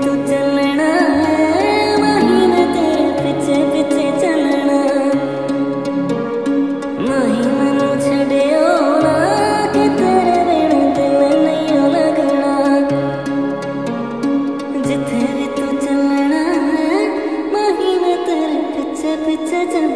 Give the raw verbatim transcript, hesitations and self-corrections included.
तू चलना है माही मैं तेरे पिछे पिछे चलना। माही मैनू छड्डियो ना कि तेरे बिन दिल नहीं लगना। जिथे भी तू चलना है माही मैं तेरे पिछे पिछे चलना।